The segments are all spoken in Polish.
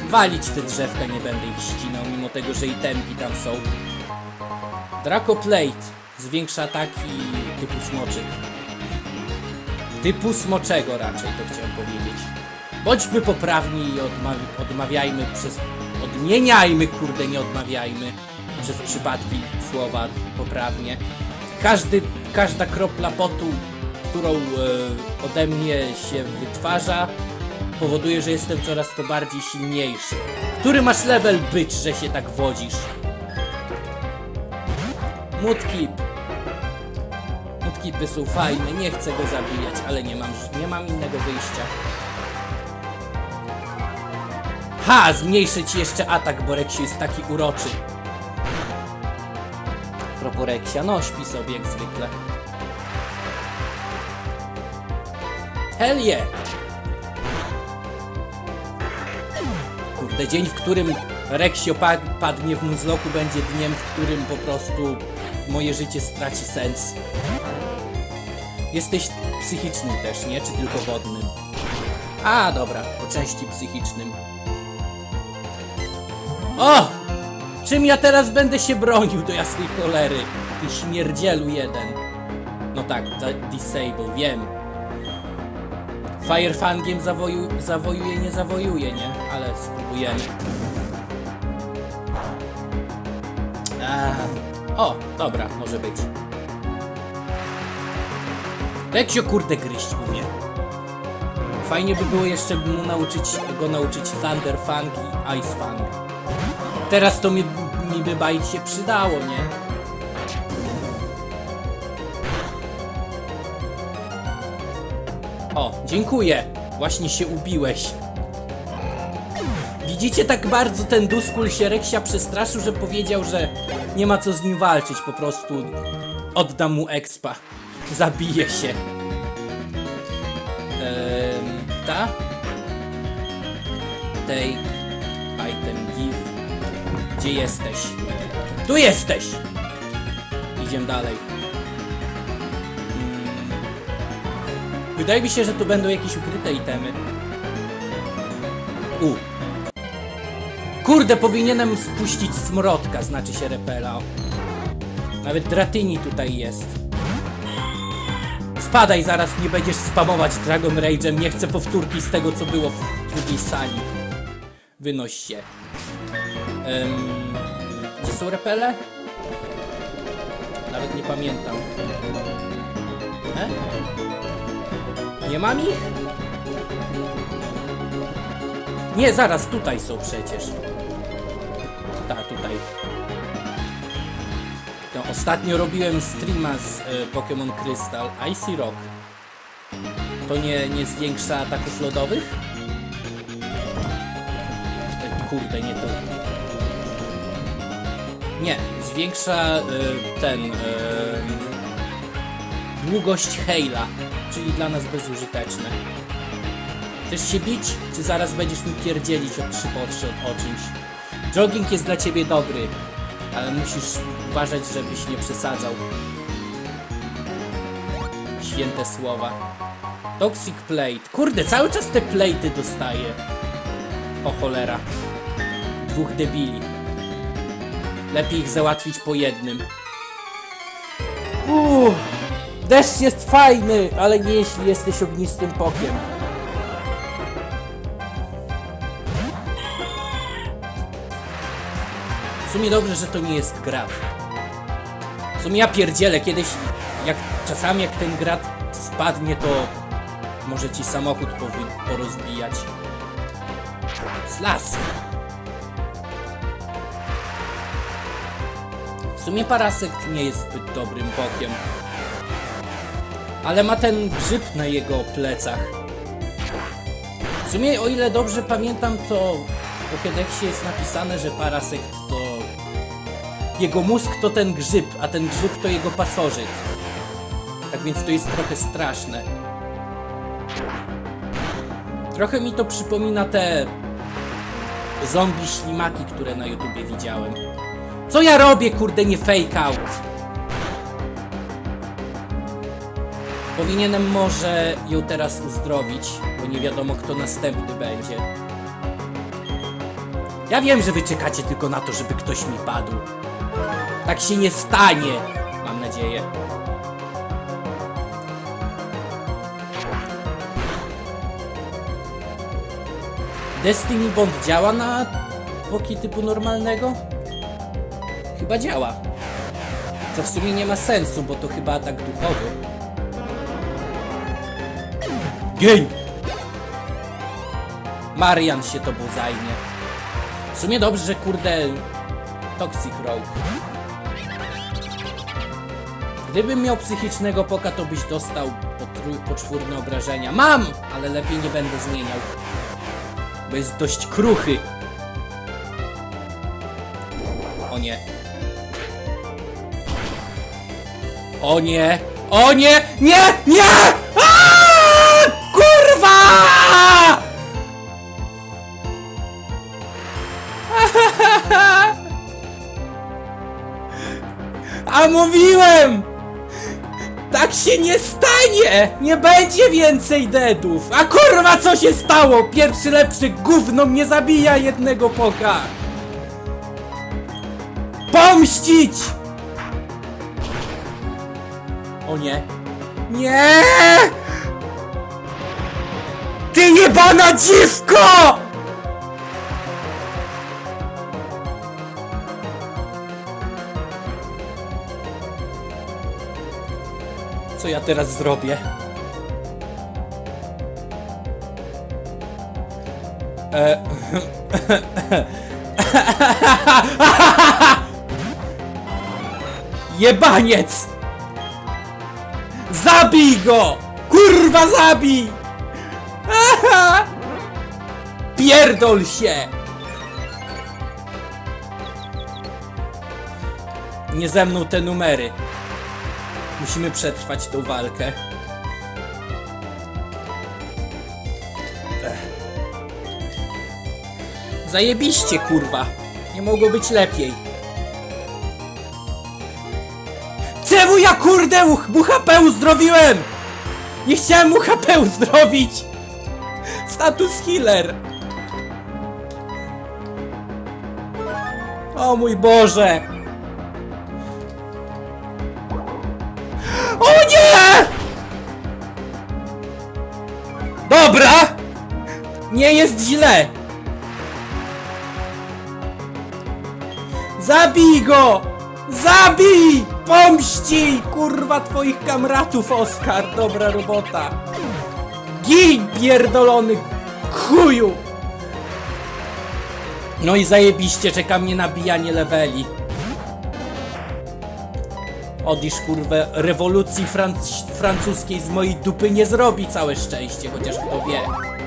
Walić te drzewka, nie będę ich ścinał, mimo tego, że itemki tam są. Draco Plate zwiększa ataki typu smoczy. Typu smoczego raczej, to chciałem powiedzieć. Bądźmy poprawni i odmawiajmy przez... Odmieniajmy, kurde, nie odmawiajmy przez przypadki słowa poprawnie. Każda kropla potu, którą ode mnie się wytwarza, powoduje, że jestem coraz to bardziej silniejszy. Który masz level, bycz, że się tak wodzisz? Mudkipy są fajne, nie chcę go zabijać, ale nie mam innego wyjścia. Ha! Zmniejszę ci jeszcze atak, bo Reksiu jest taki uroczy. Propos Reksia, no śpi sobie jak zwykle. Hell yeah! Kurde, dzień, w którym Reksio padnie w Nuzlocke, będzie dniem, w którym po prostu moje życie straci sens. Jesteś psychicznym też, nie? Czy tylko wodnym? A, dobra, po części psychicznym. O! Czym ja teraz będę się bronił do jasnej cholery? Ty śmierdzielu jeden. No tak, disable, wiem. Firefangiem zawojuje, nie zawojuje, nie? Ale spróbujemy. O, dobra, może być. Reksio, kurde, gryźć umie. Fajnie by było jeszcze go nauczyć Thunder Fang i Ice Fang. Teraz to mi by bajt się przydało, nie? O, dziękuję. Właśnie się ubiłeś. Widzicie, tak bardzo ten Duskull się Reksia przestraszył, że powiedział, że nie ma co z nim walczyć. Po prostu oddam mu expa. Zabije się. Ta? Take item give. Gdzie jesteś? Tu jesteś! Idziemy dalej. Wydaje mi się, że tu będą jakieś ukryte itemy. Kurde, powinienem spuścić smrodka, znaczy się repela. Nawet Dratini tutaj jest. Spadaj, zaraz nie będziesz spamować Dragon Rage'em. Nie chcę powtórki z tego, co było w drugiej sali. Wynoś się. Gdzie są repele? Nawet nie pamiętam. Nie mam ich? Nie, zaraz, tutaj są przecież. Tak, tutaj. No, ostatnio robiłem streama z Pokémon Crystal. Icy Rock. To nie zwiększa ataków lodowych? Kurde, nie to. Nie, zwiększa długość Hejla, czyli dla nas bezużyteczne. Chcesz się bić, czy zaraz będziesz mi pierdzielić od 3 potrzeb o czymś? Jogging jest dla ciebie dobry, ale musisz uważać, żebyś nie przesadzał. Święte słowa. Toxic Plate. Kurde, cały czas te plate'y dostaję. O cholera. 2 debili. Lepiej ich załatwić po jednym. Deszcz jest fajny, ale nie jeśli jesteś ognistym pokiem. W sumie dobrze, że to nie jest grat. W sumie ja pierdzielę, kiedyś, czasami jak ten grat spadnie, to może ci samochód porozbijać. Slask! W sumie Parasekt nie jest zbyt dobrym bokiem. Ale ma ten grzyb na jego plecach. W sumie, o ile dobrze pamiętam, to w Pokédexie jest napisane, że Parasekt to... Jego mózg to ten grzyb, a ten grzyb to jego pasożyt. Tak więc to jest trochę straszne. Trochę mi to przypomina te... zombie ślimaki, które na YouTubie widziałem. Co ja robię, kurde, nie fake out? Powinienem może ją teraz uzdrowić, bo nie wiadomo, kto następny będzie. Ja wiem, że wy czekacie tylko na to, żeby ktoś mi padł. Tak się nie stanie, mam nadzieję. Destiny Bond działa na Poki typu normalnego? Chyba działa. Co w sumie nie ma sensu, bo to chyba atak duchowy. Gień! Marian się tobą zajmie. W sumie dobrze, że kurde... Toxic Rogue. Gdybym miał psychicznego poka, to byś dostał poczwórne obrażenia. Mam! Ale lepiej nie będę zmieniał. Bo jest dość kruchy. O nie. O nie! O nie! Nie! Nie! Aaaa! Kurwa! A mówiłem! Tak się nie stanie! Nie będzie więcej deadów! A kurwa, co się stało? Pierwszy lepszy gówno mnie zabija jednego poka! Pomścić! O nie! Nie! Ty jebana dziwko! Co ja teraz zrobię? Jebaniec! Zabij go! Kurwa, zabij! Pierdol się! Nie ze mną te numery. Musimy przetrwać tą walkę. Zajebiście, kurwa. Nie mogło być lepiej. Czemu ja, kurde, mu HP uzdrowiłem? Nie chciałem mu HP uzdrowić. Status healer. O mój Boże. O nie! Dobra! Nie jest źle! Zabij go! Zabij! Pomści! Kurwa twoich kamratów, Oskar! Dobra robota! Gin, pierdolony chuju! No i zajebiście, czeka mnie nabijanie leveli. Odisz, kurwę, rewolucji francuskiej z mojej dupy nie zrobi, całe szczęście, chociaż kto wie.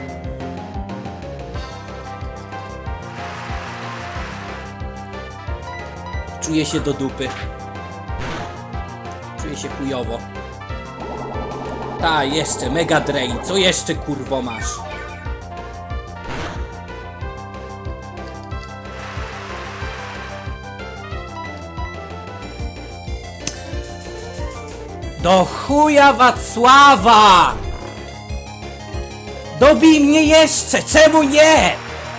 Czuję się do dupy. Czuję się chujowo. Ta, jeszcze, Mega Drain, co jeszcze, kurwo, masz? Do chuja Wacława! Dobij mnie jeszcze! Czemu nie?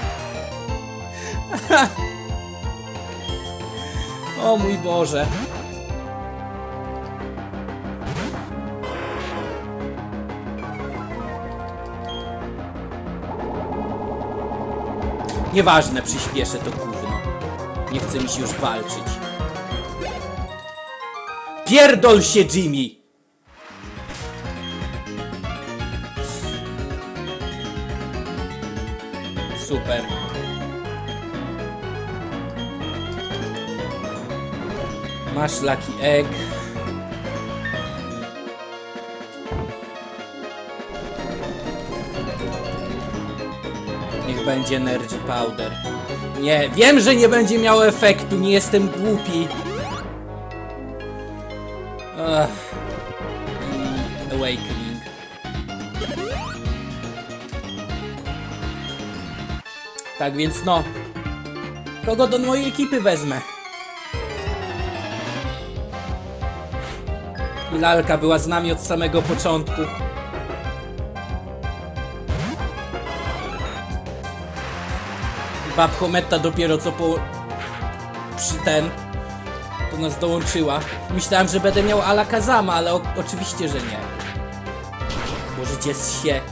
O mój Boże. Nieważne, przyspieszę to gówno. Nie chce mi się już walczyć. Pierdol się, Jimmy! Super. Masz Lucky Egg. Niech będzie Energy Powder. Nie, wiem, że nie będzie miało efektu, nie jestem głupi. I Awakening. Tak więc no. Kogo do mojej ekipy wezmę? I lalka była z nami od samego początku. Babchometta dopiero co to nas dołączyła. Myślałem, że będę miał Alakazama, ale oczywiście, że nie. Możecie się.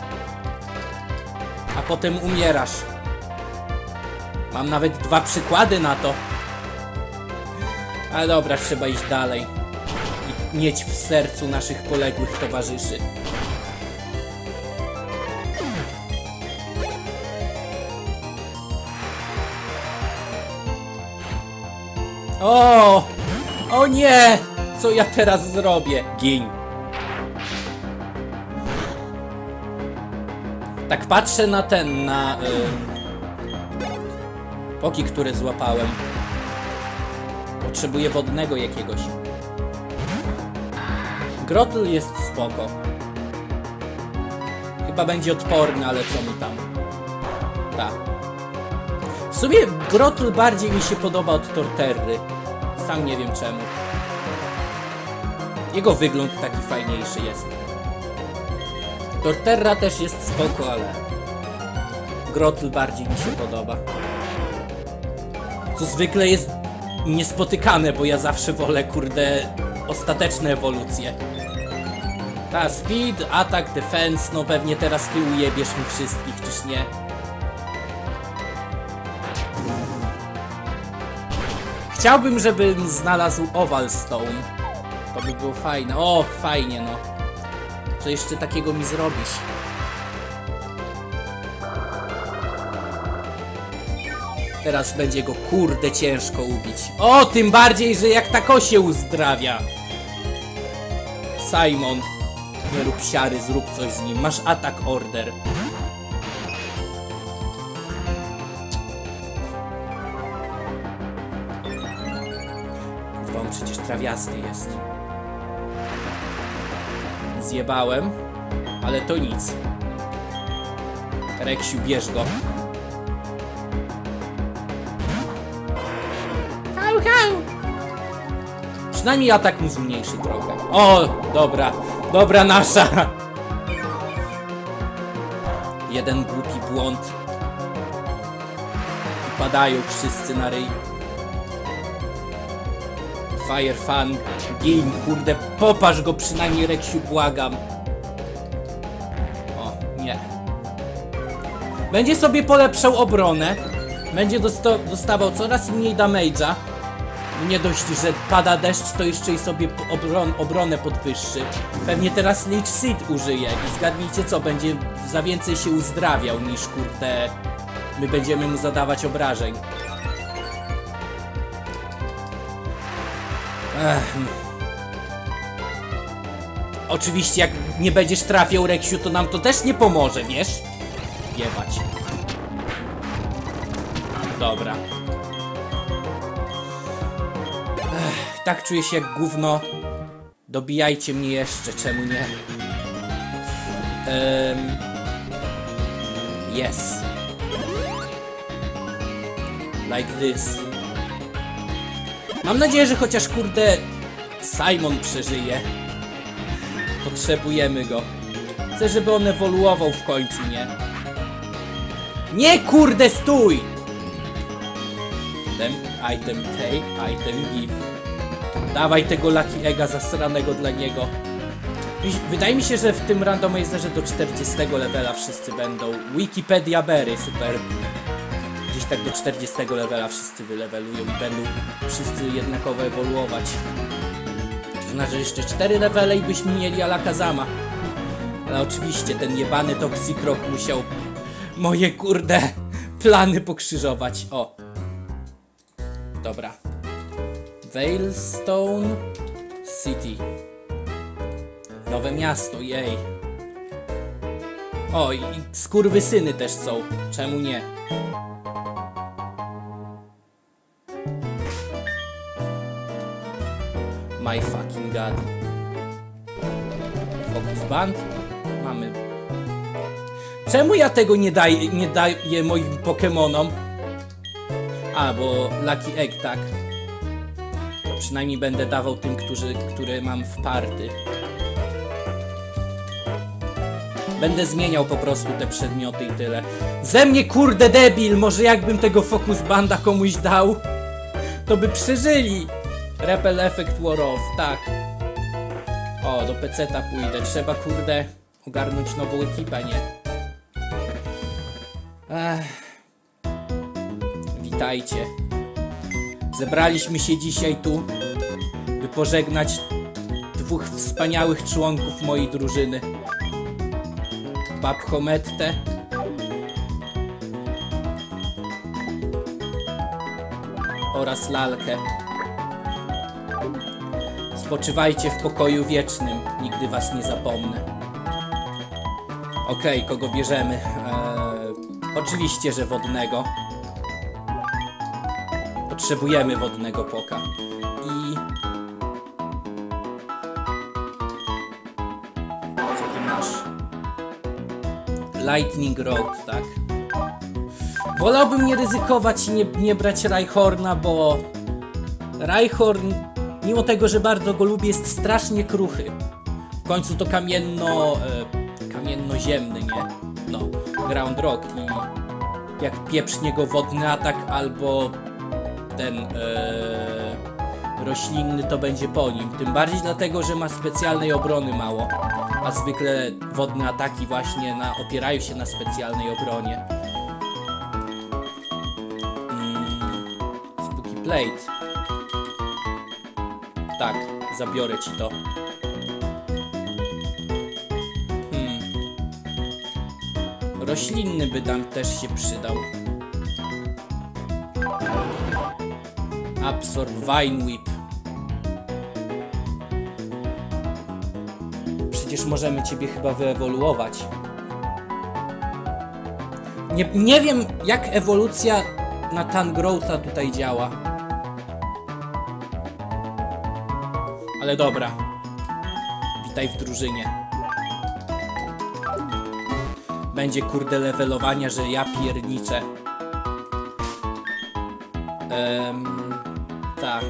A potem umierasz. Mam nawet 2 przykłady na to. Ale dobra, trzeba iść dalej. I mieć w sercu naszych poległych towarzyszy. O! O nie! Co ja teraz zrobię? Gin. Tak patrzę na poki, które złapałem. Potrzebuję wodnego jakiegoś. Grotl jest spoko. Chyba będzie odporny, ale co mi tam. Tak. W sumie Grotl bardziej mi się podoba od Torterry. Sam nie wiem czemu. Jego wygląd taki fajniejszy jest. Torterra też jest spoko, ale Grotl bardziej mi się podoba. Co zwykle jest niespotykane, bo ja zawsze wolę, kurde, ostateczne ewolucje. Ta, speed, atak, defense, no pewnie teraz ty ujebiesz mi wszystkich, czyż nie? Chciałbym, żebym znalazł Oval Stone. To by było fajne. O, fajnie, no. Co jeszcze takiego mi zrobisz? Teraz będzie go, kurde, ciężko ubić. O, tym bardziej, że jak tako się uzdrawia. Simon, nie rób siary, zrób coś z nim. Masz atak order. Kurwa, on przecież trawiasty jest. Zjebałem, ale to nic. Reksiu, bierz go. Przynajmniej atak mu zmniejszy trochę. O, dobra. Dobra nasza. Jeden głupi błąd. I padają wszyscy na ryj. Firefang. Gin, kurde. Popatrz go przynajmniej, Reksiu, błagam. O, nie. Będzie sobie polepszał obronę. Będzie dostawał coraz mniej damage'a. Nie dość, że pada deszcz, to jeszcze i sobie obronę podwyższy. Pewnie teraz Leech Seed użyje i zgadnijcie co, będzie za więcej się uzdrawiał niż, kurde, my będziemy mu zadawać obrażeń. Oczywiście jak nie będziesz trafiał, Reksiu, to nam to też nie pomoże, wiesz? Jebać. Dobra. Tak czuję się jak gówno. Dobijajcie mnie jeszcze, czemu nie? Yes. Like this. Mam nadzieję, że chociaż, kurde, Simon przeżyje. Potrzebujemy go. Chcę, żeby on ewoluował w końcu, nie? Nie, kurde, stój! Item take, item give. Dawaj tego Lucky Egga zasranego dla niego. Wydaje mi się, że w tym randomizerze do 40 levela wszyscy będą. Wikipedia Berry, super. Gdzieś tak do 40 levela wszyscy wylewelują i będą wszyscy jednakowo ewoluować. To znaczy, że jeszcze 4 levele i byśmy mieli Alakazama. Ale oczywiście ten jebany Toxicroak musiał moje, kurde, plany pokrzyżować. O. Dobra. Veilstone City. Nowe miasto, jej. O, i skurwysyny też są. Czemu nie? My fucking god. Focus Band. Mamy. Czemu ja tego nie daję moim Pokemonom? A, bo Lucky Egg, tak. To przynajmniej będę dawał tym, które mam w party. Będę zmieniał po prostu te przedmioty i tyle. Ze mnie kurde debil! Może jakbym tego Focus Banda komuś dał, to by przeżyli! Repel Effect War Off, tak. O, do PC-ta pójdę. Trzeba kurde ogarnąć nową ekipę, nie? Witajcie. Zebraliśmy się dzisiaj tu, by pożegnać dwóch wspaniałych członków mojej drużyny. Babchomettę oraz Lalkę. Spoczywajcie w pokoju wiecznym, nigdy was nie zapomnę. Okej, kogo bierzemy? Oczywiście, że wodnego. Potrzebujemy wodnego poka. I... co ty masz? Lightning Rod, tak. Wolałbym nie ryzykować i nie brać Rhyhorna, bo... Rhyhorn, mimo tego, że bardzo go lubię, jest strasznie kruchy. W końcu to kamienno-ziemny, nie? No, Ground Rock i... jak pieprznie go wodny atak albo... ten roślinny, to będzie po nim. Tym bardziej dlatego, że ma specjalnej obrony mało. A zwykle wodne ataki właśnie opierają się na specjalnej obronie. Spooky Plate. Tak, zabiorę ci to. Roślinny by tam też się przydał. Absorb Vine Whip. Przecież możemy ciebie chyba wyewoluować. Nie wiem, jak ewolucja na Tangrowtha tutaj działa. Ale dobra. Witaj w drużynie. Będzie kurde levelowania, że ja pierniczę. Tak.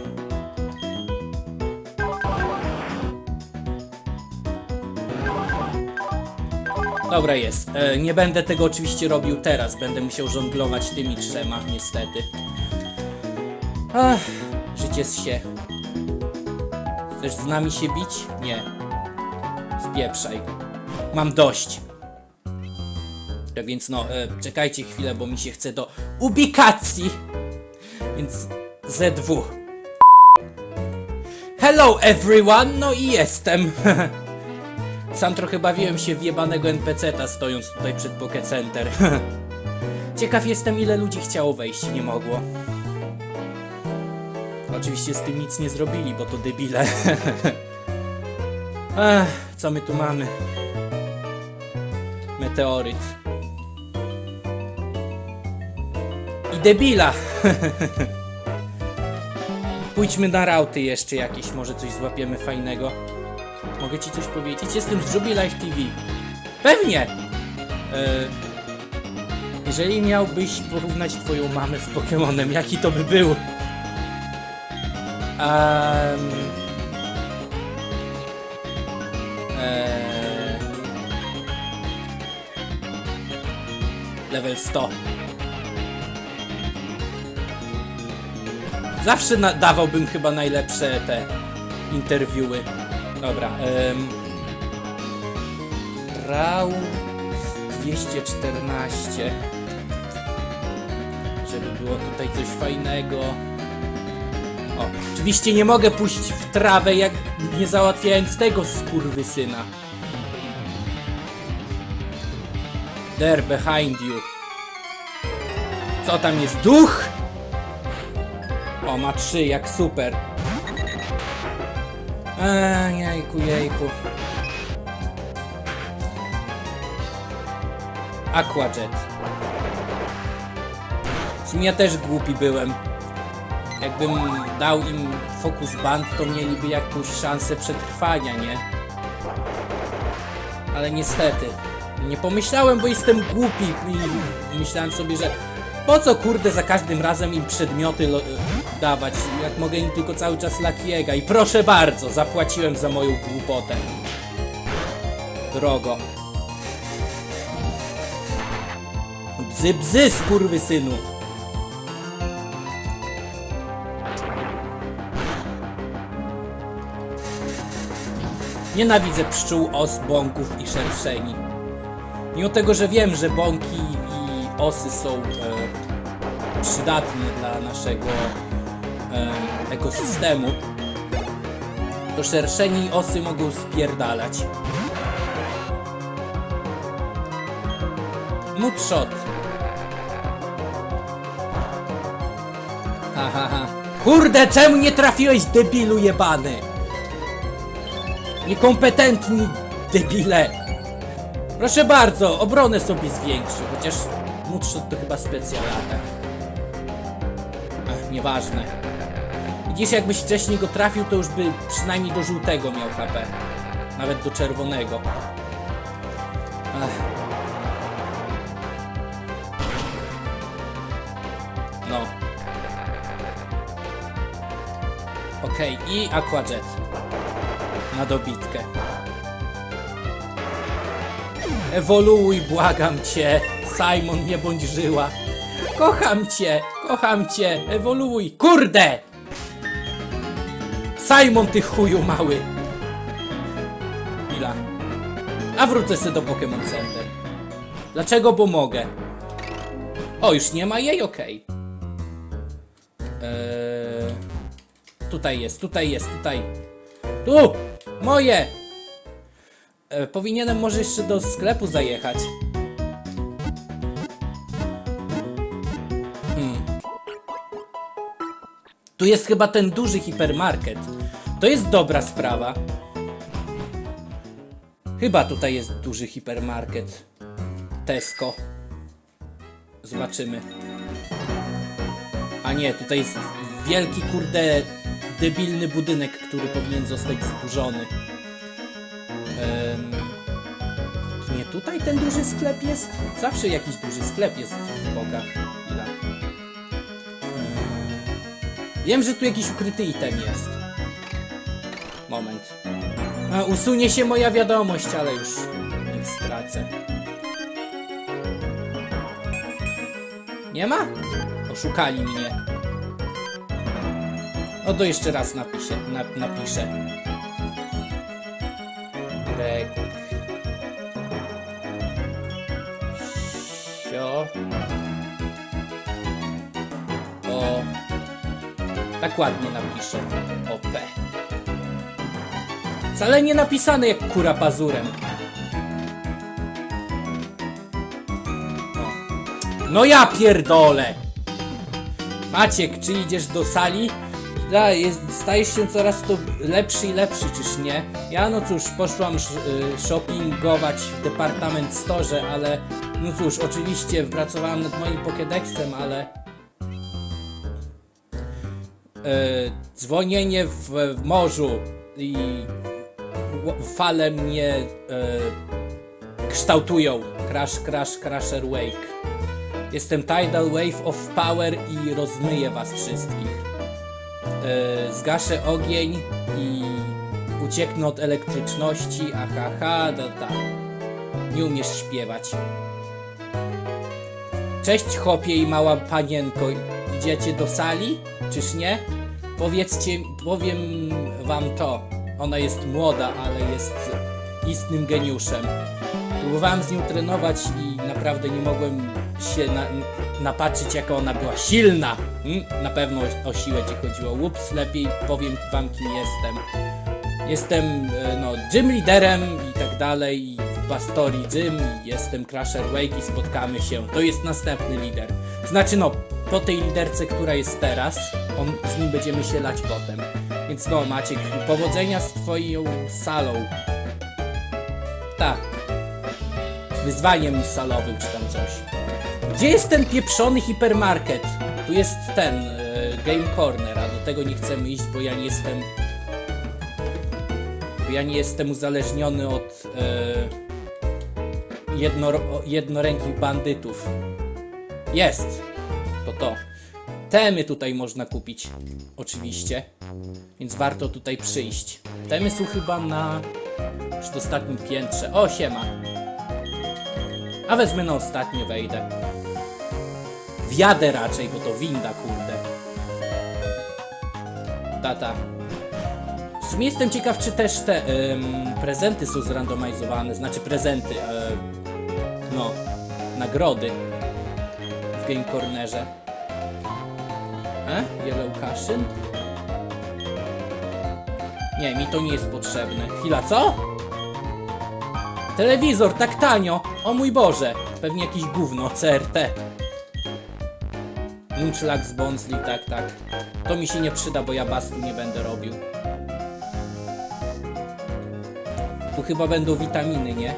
Dobra jest. Nie będę tego oczywiście robił teraz. Będę musiał żonglować tymi trzema, niestety. Ach, życie z się. Chcesz z nami się bić? Nie. Spieprzaj. Mam dość. Więc no, czekajcie chwilę, bo mi się chce do ubikacji. Więc Z2. Hello everyone, no i jestem. Sam trochę bawiłem się w jebanego NPC-ta, stojąc tutaj przed Poké Center. Ciekaw jestem, ile ludzi chciało wejść, nie mogło. Oczywiście z tym nic nie zrobili, bo to debile. Co my tu mamy? Meteoryt. I debila. Pójdźmy na rauty jeszcze jakieś, może coś złapiemy fajnego. Mogę ci coś powiedzieć? Jestem z Jubilife TV. Pewnie! Jeżeli miałbyś porównać twoją mamę z Pokemonem, jaki to by był? Level 100. Zawsze dawałbym chyba najlepsze te interwiuły. Dobra. Rał 214. Żeby było tutaj coś fajnego. O, oczywiście nie mogę pójść w trawę, jak nie załatwiając tego skurwysyna. There behind you. Co tam jest? Duch? O, ma 3, jak super. Jejku, jejku. Aquajet. W sumie ja też głupi byłem. Jakbym dał im Focus Band, to mieliby jakąś szansę przetrwania, nie? Ale niestety. Nie pomyślałem, bo jestem głupi i myślałem sobie, że po co kurde za każdym razem im przedmioty dawać, jak mogę im tylko cały czas Lucky'ego. I proszę bardzo, zapłaciłem za moją głupotę. Drogo. Bzy, bzy, skurwysynu. Nienawidzę pszczół, os, bąków i szerszeni. Mimo tego, że wiem, że bąki i osy są przydatne dla naszego ekosystemu, to szerszeni i osy mogą spierdalać. Mudshot. Ha. Kurde, czemu nie trafiłeś, debilu jebany? Niekompetentni debile. Proszę bardzo, obronę sobie zwiększy, chociaż Mudshot to chyba specjal atak. Ach, nieważne. Widzisz, jakbyś wcześniej go trafił, to już by przynajmniej do żółtego miał HP. Nawet do czerwonego. Ach. No. Okej, i Aqua Jet. Na dobitkę. Ewoluuj, błagam cię. Simon, nie bądź żyła. Kocham cię, ewoluuj. Kurde! Simon, ty chuju mały. Chwila. A wrócę sobie do Pokémon Center. Dlaczego? Bo mogę. O, już nie ma jej? Okej. Tutaj jest. Tu! Moje! Powinienem może jeszcze do sklepu zajechać. Tu jest chyba ten duży hipermarket. To jest dobra sprawa. Chyba tutaj jest duży hipermarket. Tesco. Zobaczymy. A nie, tutaj jest wielki, kurde, debilny budynek, który powinien zostać zburzony. Nie tutaj ten duży sklep jest? Zawsze jakiś duży sklep jest w bokach. Ile? Wiem, że tu jakiś ukryty item jest. Moment. Usunie się moja wiadomość, ale już niech stracę. Nie ma? Oszukali mnie. No to jeszcze raz napiszę. O. Tak ładnie napiszę. OP. Wcale nie napisane jak kura pazurem. No ja pierdolę! Maciek, czy idziesz do sali? Stajesz się coraz to lepszy i lepszy, czyż nie? Ja no cóż, poszłam shoppingować w departament store, ale no cóż, oczywiście pracowałam nad moim Pokédexem, ale dzwonienie w morzu i fale mnie kształtują. Crasher Wake. Jestem Tidal Wave of Power i rozmyję was wszystkich. Zgaszę ogień i ucieknę od elektryczności. Ahaha, nie umiesz śpiewać. Cześć chłopie i mała panienko. Idziecie do sali? Czyż nie? Powiem wam to. Ona jest młoda, ale jest istnym geniuszem. Próbowałem z nią trenować i naprawdę nie mogłem się napatrzyć, jaka ona była silna. Na pewno o siłę ci chodziło. Ups, lepiej powiem wam, kim jestem. Jestem no, gym liderem i tak dalej. I w Bastorii Gym. Jestem Crasher Wake i spotkamy się. To jest następny lider. Znaczy no, po tej liderce, która jest teraz, z nim będziemy się lać potem. Więc no, Maciek, powodzenia z twoją salą. Tak. Z wyzwaniem salowym czy tam coś. Gdzie jest ten pieprzony hipermarket? Tu jest ten Game Corner, a do tego nie chcemy iść, bo ja nie jestem uzależniony od jednorękich bandytów. Jest! To. Temy tutaj można kupić, oczywiście, więc warto tutaj przyjść. Temy są chyba na przedostatnim piętrze. O, siema! A wezmę na ostatnie, wejdę. Wjadę raczej, bo to winda, kurde. Tata. W sumie jestem ciekaw, czy też te prezenty są zrandomizowane, znaczy prezenty, no, nagrody w Game Cornerze. Yellow Cushion? Nie, mi to nie jest potrzebne. Chwila, co? Telewizor, tak tanio! O mój Boże! Pewnie jakieś gówno, CRT. Nunchlag z Bonsli, tak. To mi się nie przyda, bo ja bastu nie będę robił. Tu chyba będą witaminy, nie?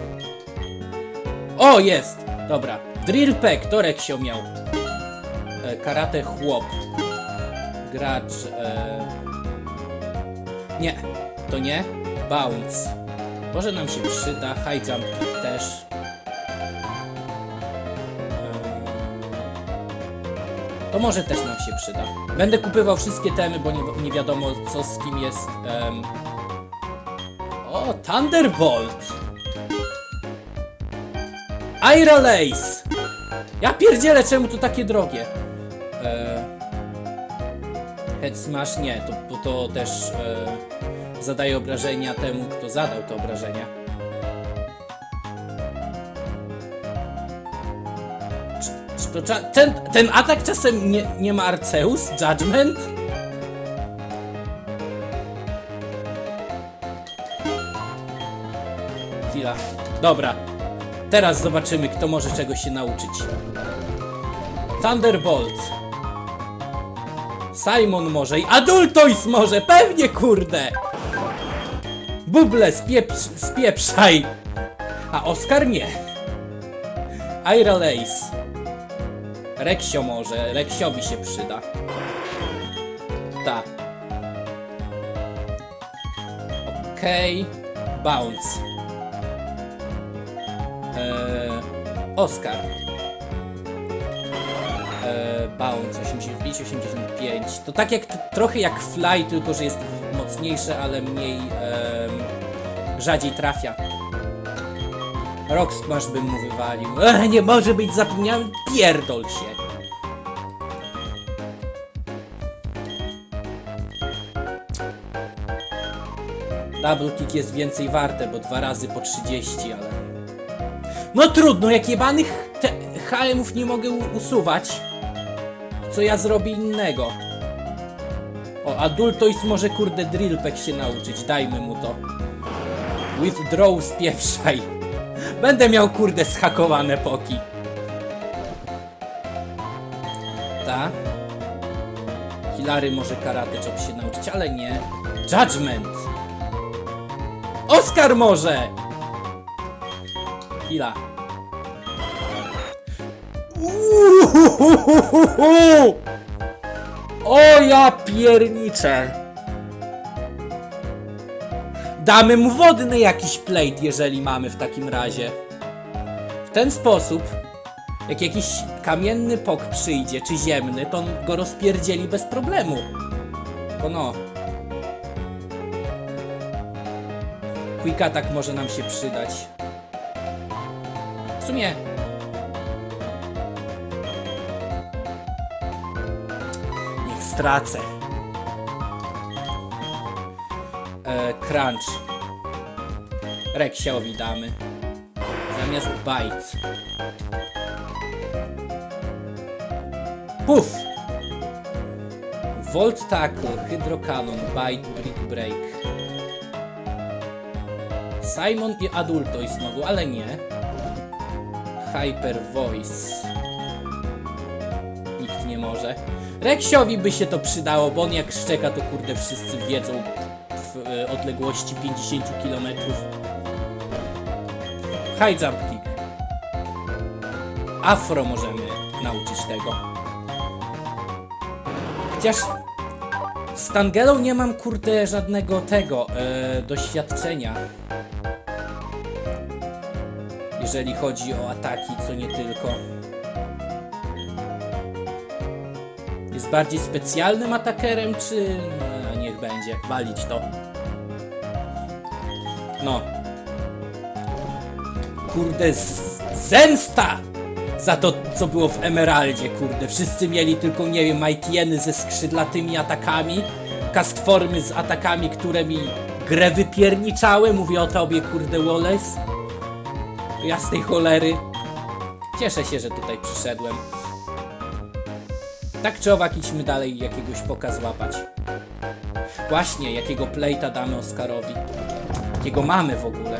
O, jest! Dobra. Drill Pack, to Reksio miał. Karate chłop. Gracz... Nie, to nie. Bounce. Może nam się przyda. High Jump Kick też. To może też nam się przyda. Będę kupywał wszystkie temy, bo nie wiadomo co z kim jest. O, Thunderbolt! Aira Lace! Ja pierdzielę, czemu to takie drogie? Head Smash nie, bo to też zadaje obrażenia temu, kto zadał te obrażenia. Czy to ten atak czasem nie ma Arceus? Judgment? Chwila. Dobra. Teraz zobaczymy, kto może czegoś się nauczyć. Thunderbolt. Simon może i Adultois może, pewnie, kurde! Buble, spieprzaj! A Oskar nie. Aira Lace. Reksio może, Reksiowi się przyda. Ta. Okej. Bounce. Oskar. Bounce 85, 85. To tak jak trochę jak Fly, tylko że jest mocniejsze, ale mniej rzadziej trafia. Rock Smash bym mu wywalił. Nie może być zapomniany. Pierdol się. Double kick jest więcej warte, bo 2 razy po 30, ale... No trudno, jak jebanych HM-ów nie mogę usuwać, co ja zrobię innego? O, Adultois może, kurde, Drill Pack się nauczyć, dajmy mu to. Withdraw, spieprzaj. Będę miał, kurde, zhakowane poki. Ta. Hilary może karate chop się nauczyć, ale nie. Judgment. Oskar może! Chwila. O ja pierniczę. Damy mu wodny jakiś plate, jeżeli mamy w takim razie. W ten sposób, jak jakiś kamienny pok przyjdzie, czy ziemny, to on go rozpierdzieli bez problemu. Bo no. Quick Attack może nam się przydać. W sumie... Niech stracę. Crunch. Reksiowi damy. Zamiast Bite. Puf! Volt Tackle, Hydro Cannon, Bite, Brick Break. Simon i Adultois mogą, ale nie. Hyper Voice. Nikt nie może. Reksiowi by się to przydało, bo on jak szczeka, to kurde wszyscy wiedzą w odległości 50 km. High Jump Kick. Afro możemy nauczyć tego. Chociaż z Tangelą nie mam, kurde, żadnego tego doświadczenia. Jeżeli chodzi o ataki, co nie tylko. Jest bardziej specjalnym atakerem, czy... No, niech będzie. Walić to. No. Kurde, zemsta! Za to, co było w Emeraldzie, kurde. Wszyscy mieli tylko, nie wiem, Mightyeny ze skrzydlatymi atakami, Castformy z atakami, które mi grę wypierniczały. Mówię o tobie, kurde, Wallace. Jasnej cholery. Cieszę się, że tutaj przyszedłem. Tak czy owak idźmy dalej jakiegoś poka złapać. Właśnie, jakiego plate'a damy Oskarowi. Jakiego mamy w ogóle.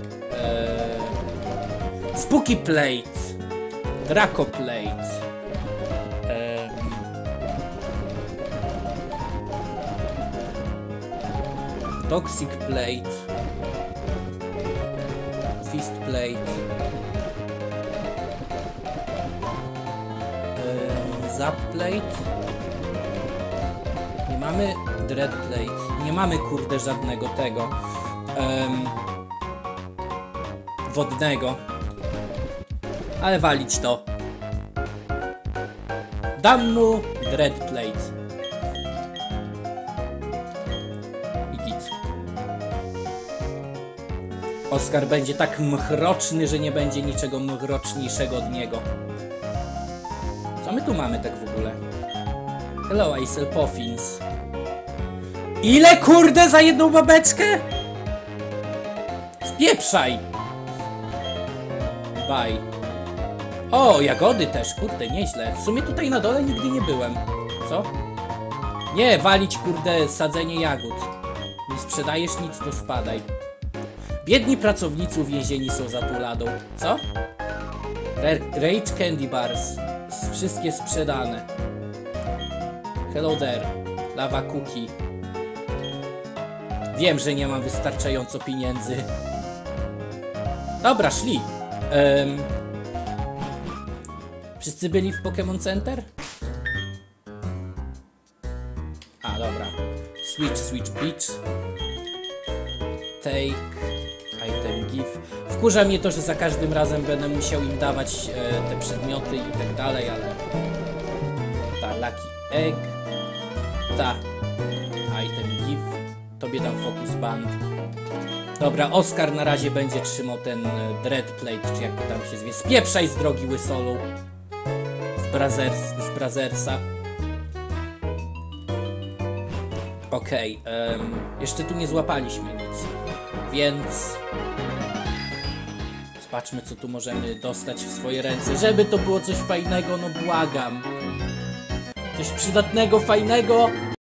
Spooky Plate. Draco Plate. Toxic Plate. Fist Plate. Zap Plate. Nie mamy Dread Plate. Nie mamy, kurde, żadnego tego. Wodnego. Ale walić to. Dam mu Dread Plate. I git. Oskar będzie tak mchroczny, że nie będzie niczego mchroczniejszego od niego. Co my tu mamy tak w ogóle? Hello, I sell puffins. Ile, kurde, za jedną babeczkę? Spieprzaj! Bye. O, jagody też, kurde, nieźle. W sumie tutaj na dole nigdy nie byłem. Co? Nie, walić, kurde, sadzenie jagód. Nie sprzedajesz nic, to spadaj. Biedni pracownicy uwięzieni są za tą ladą. Co? Rage Candy Bars. Wszystkie sprzedane. Hello there. Lava Cookie. Wiem, że nie mam wystarczająco pieniędzy. Dobra, szli. Wszyscy byli w Pokémon Center? A, dobra. Switch Beach. Take. Item give. Wkurza mnie to, że za każdym razem będę musiał im dawać te przedmioty i tak dalej, ale... Ta, Lucky Egg. Ta. Item give. Tobie dam Focus Band. Dobra, Oskar na razie będzie trzymał ten Dread Plate, czy jak to tam się zwie. Spieprzaj z drogi, Łysolu. Z Brazersa. Okej, jeszcze tu nie złapaliśmy nic. Więc... Zobaczmy, co tu możemy dostać w swoje ręce. Żeby to było coś fajnego, no błagam. Coś przydatnego, fajnego.